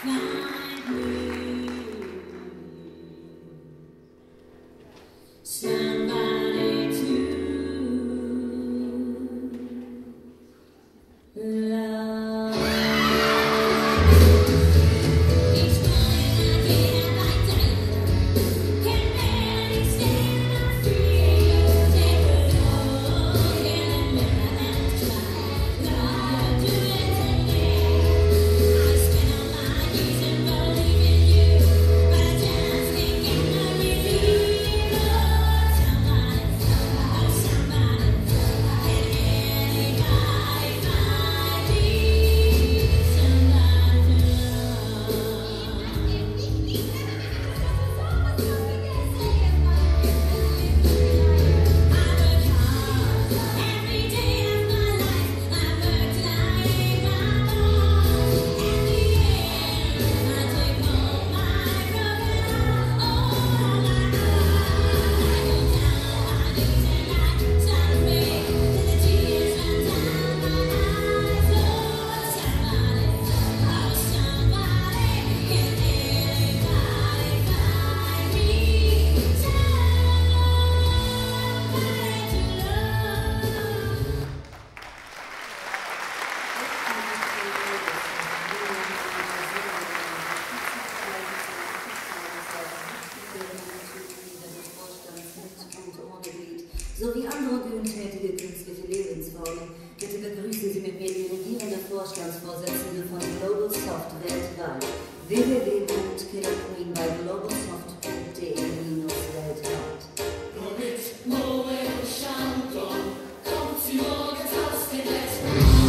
sowie andere grüntätige künstliche Lebensformen. Bitte begrüßen Sie mit mir die regierende Vorstandsvorsitzende von Global Soft weltweit. www.killerqueen bei globalsoft.de-weltweit. Mit Moe und Shanton kommt sie morgens aus den letzten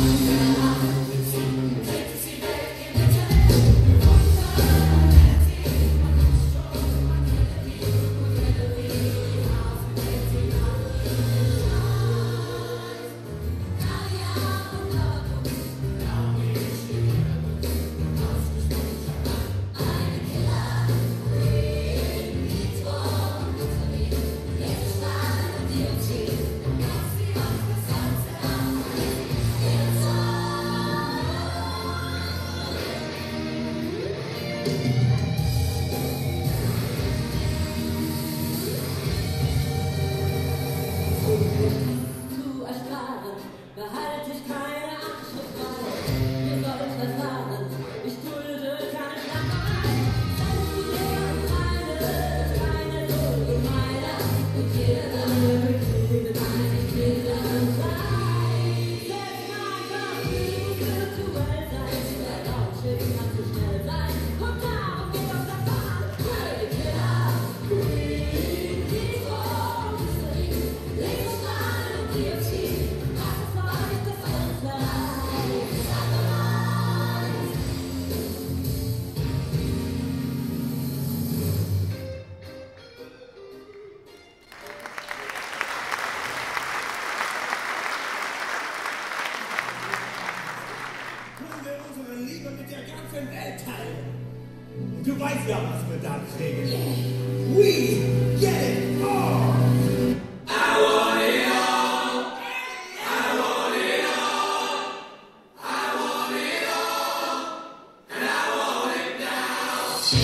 Du weißt ja, was wir da kriegen. We get it all! I want it all! I want it all! I want it all! And I want it now!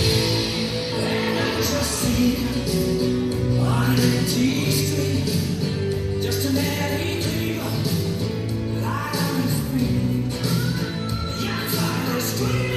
And I just see on G Street, just an alley dreamer, light on the screen. The young fire is screaming.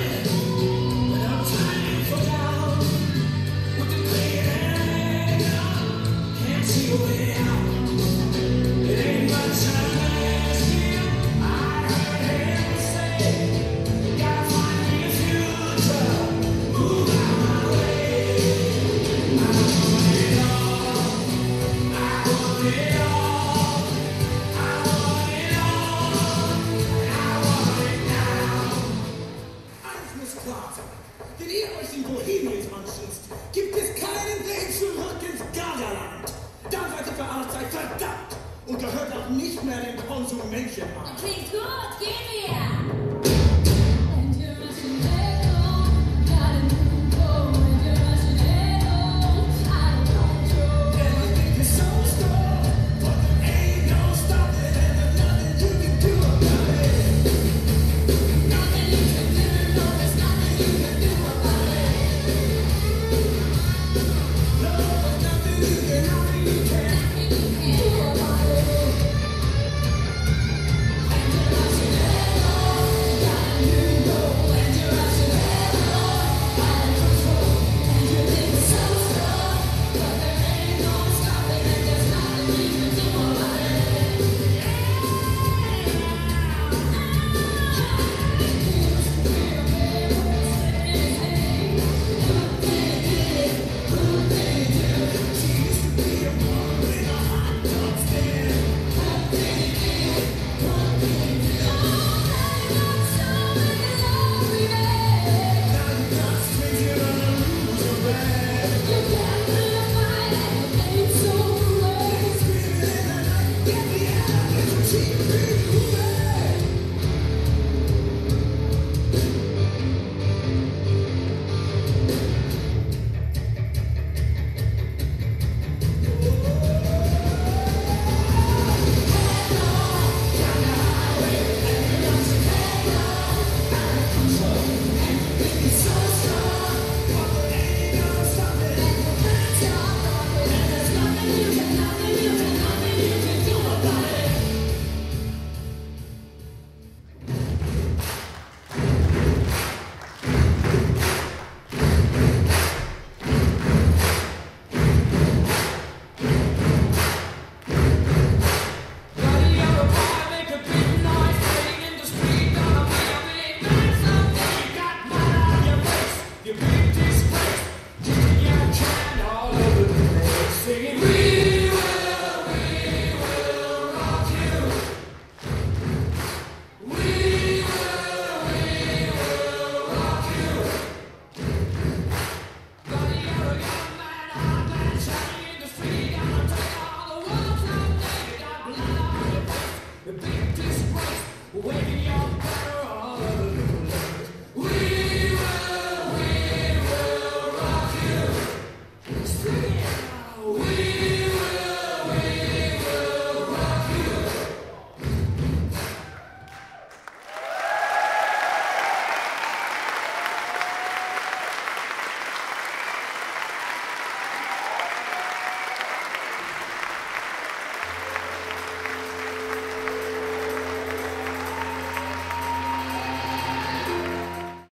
Wenn ihr euch in Bohemiens anschließt, gibt es keinen Weg zurück ins Gardaland. Dann seid ihr für alle Zeit verdammt und gehört auch nicht mehr dem Konsumentchen an. Klingt gut, gehen wir!